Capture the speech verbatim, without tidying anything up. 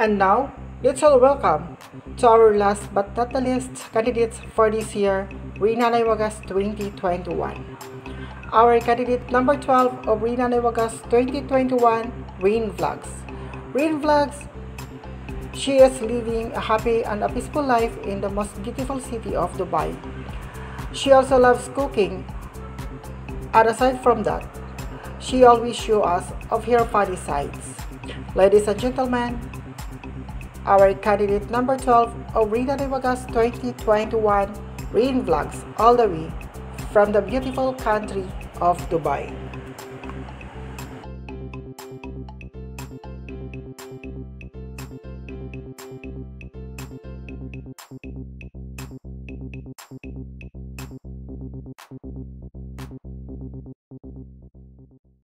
And now, let's all welcome to our last but not the least candidates for this year, REINANAY WAGAS twenty twenty-one. Our candidate number twelve of REINANAY WAGAS twenty twenty-one, Rain Vlogs. Rain Vlogs, she is living a happy and a peaceful life in the most beautiful city of Dubai. She also loves cooking, and aside from that, she always shows us of her funny sides. Ladies and gentlemen, our candidate number twelve of REINANAY WAGAS twenty twenty-one, Rain Vlogs, all the way from the beautiful country of Dubai.